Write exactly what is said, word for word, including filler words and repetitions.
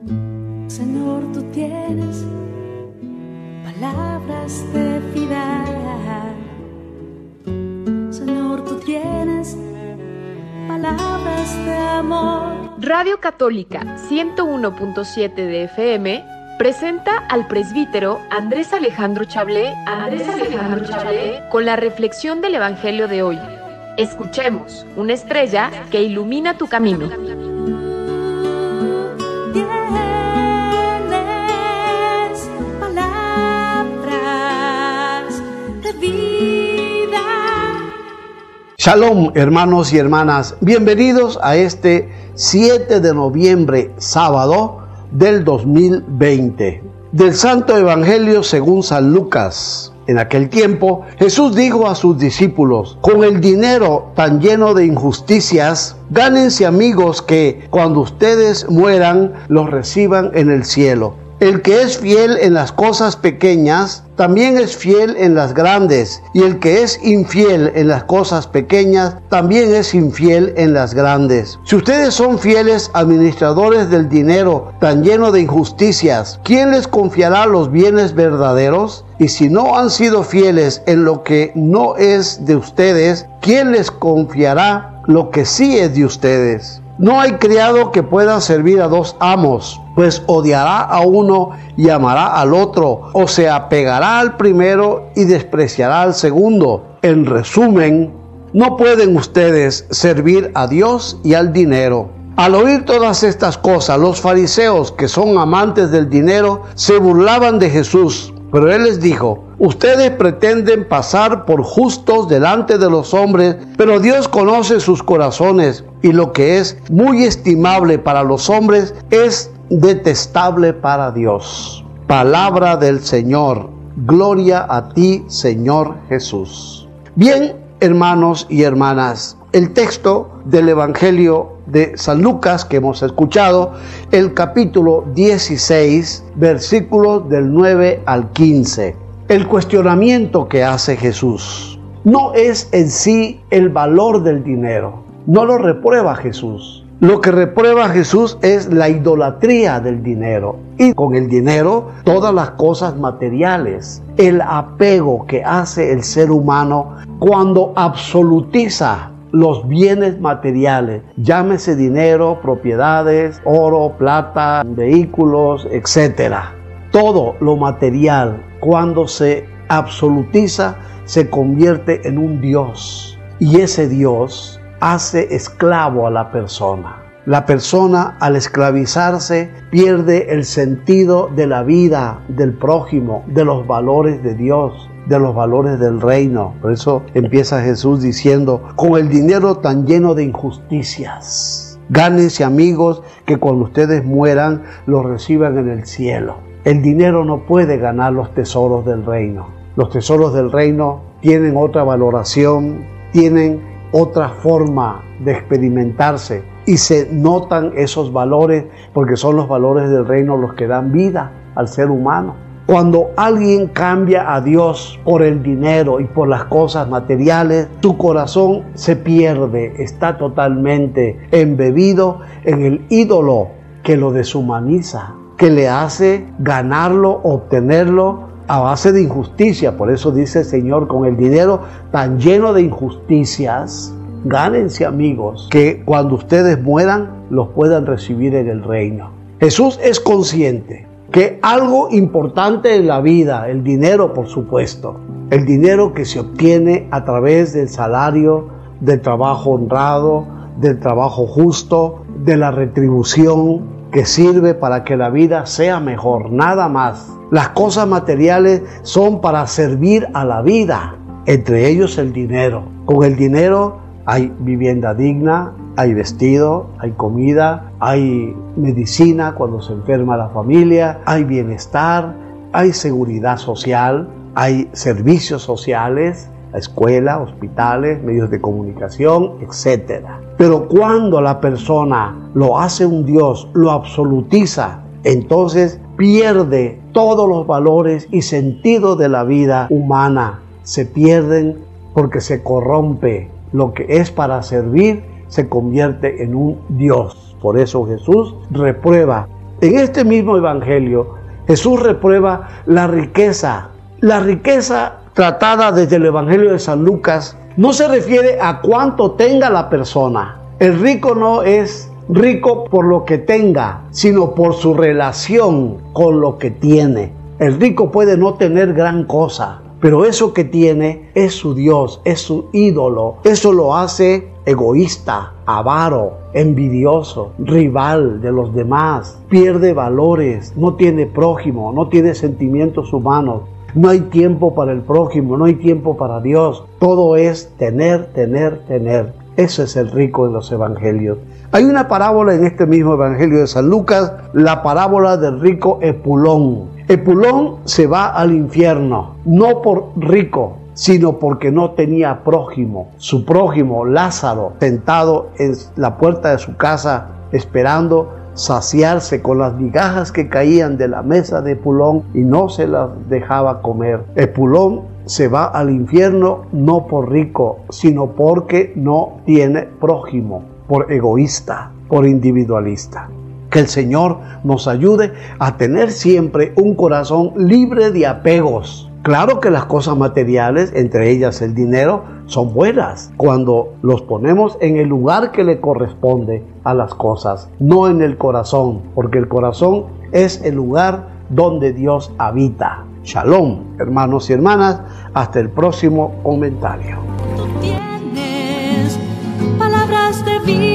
Señor, tú tienes palabras de vida. Señor, tú tienes palabras de amor. Radio Católica ciento uno punto siete de F M presenta al presbítero Andrés Alejandro Chablé, Andrés Alejandro Chablé con la reflexión del Evangelio de hoy. Escuchemos una estrella que ilumina tu camino. Shalom, hermanos y hermanas, bienvenidos a este siete de noviembre, sábado del dos mil veinte. Del Santo Evangelio según San Lucas. En aquel tiempo, Jesús dijo a sus discípulos: con el dinero tan lleno de injusticias, gánense amigos que, cuando ustedes mueran, los reciban en el cielo. El que es fiel en las cosas pequeñas, también es fiel en las grandes, y el que es infiel en las cosas pequeñas, también es infiel en las grandes. Si ustedes son fieles administradores del dinero tan lleno de injusticias, ¿quién les confiará los bienes verdaderos? Y si no han sido fieles en lo que no es de ustedes, ¿quién les confiará lo que sí es de ustedes? No hay criado que pueda servir a dos amos, pues odiará a uno y amará al otro, o se apegará al primero y despreciará al segundo. En resumen, no pueden ustedes servir a Dios y al dinero. Al oír todas estas cosas, los fariseos, que son amantes del dinero, se burlaban de Jesús. Pero él les dijo: ustedes pretenden pasar por justos delante de los hombres, pero Dios conoce sus corazones, y lo que es muy estimable para los hombres es detestable para Dios. Palabra del Señor. Gloria a ti, Señor Jesús. Bien, hermanos y hermanas, el texto del Evangelio de San Lucas que hemos escuchado, el capítulo dieciséis, versículos del nueve al quince. El cuestionamiento que hace Jesús no es en sí el valor del dinero, no lo reprueba Jesús. Lo que reprueba Jesús es la idolatría del dinero, y con el dinero todas las cosas materiales, el apego que hace el ser humano cuando absolutiza los bienes materiales, llámese dinero, propiedades, oro, plata, vehículos, etcétera. Todo lo material, cuando se absolutiza, se convierte en un Dios, y ese Dios hace esclavo a la persona. La persona, al esclavizarse, pierde el sentido de la vida, del prójimo, de los valores de Dios, de los valores del reino. Por eso empieza Jesús diciendo: con el dinero tan lleno de injusticias, gánense amigos que cuando ustedes mueran los reciban en el cielo. El dinero no puede ganar los tesoros del reino. Los tesoros del reino tienen otra valoración, tienen otra forma de experimentarse, y se notan esos valores porque son los valores del reino los que dan vida al ser humano. Cuando alguien cambia a Dios por el dinero y por las cosas materiales, su corazón se pierde, está totalmente embebido en el ídolo que lo deshumaniza, que le hace ganarlo, obtenerlo a base de injusticia. Por eso dice el Señor: con el dinero tan lleno de injusticias, gánense amigos que cuando ustedes mueran los puedan recibir en el reino. Jesús es consciente que algo importante en la vida, el dinero por supuesto, el dinero que se obtiene a través del salario, del trabajo honrado, del trabajo justo, de la retribución que sirve para que la vida sea mejor, nada más. Las cosas materiales son para servir a la vida, entre ellos el dinero. Con el dinero hay vivienda digna, hay vestido, hay comida, hay medicina cuando se enferma la familia, hay bienestar, hay seguridad social, hay servicios sociales, escuela, hospitales, medios de comunicación, etcétera. Pero cuando la persona lo hace un Dios, lo absolutiza, entonces pierde todos los valores y sentido de la vida humana. Se pierden porque se corrompe. Lo que es para servir se convierte en un Dios. Por eso Jesús reprueba En este mismo evangelio, Jesús reprueba la riqueza. La riqueza tratada desde el evangelio de San Lucas no se refiere a cuánto tenga la persona. El rico no es rico por lo que tenga, sino por su relación con lo que tiene. El rico puede no tener gran cosa, pero eso que tiene es su Dios, es su ídolo. Eso lo hace egoísta, avaro, envidioso, rival de los demás. Pierde valores, no tiene prójimo, no tiene sentimientos humanos. No hay tiempo para el prójimo, no hay tiempo para Dios. Todo es tener, tener, tener. Ese es el rico en los evangelios. Hay una parábola en este mismo evangelio de San Lucas, la parábola del rico Epulón. Epulón se va al infierno, no por rico, sino porque no tenía prójimo. Su prójimo, Lázaro, sentado en la puerta de su casa, esperando saciarse con las migajas que caían de la mesa de Epulón y no se las dejaba comer. Epulón se va al infierno no por rico, sino porque no tiene prójimo, por egoísta, por individualista. Que el Señor nos ayude a tener siempre un corazón libre de apegos. Claro que las cosas materiales, entre ellas el dinero, son buenas cuando los ponemos en el lugar que le corresponde a las cosas, no en el corazón, porque el corazón es el lugar donde Dios habita. Shalom, hermanos y hermanas, hasta el próximo comentario. Tú tienes palabras de vida.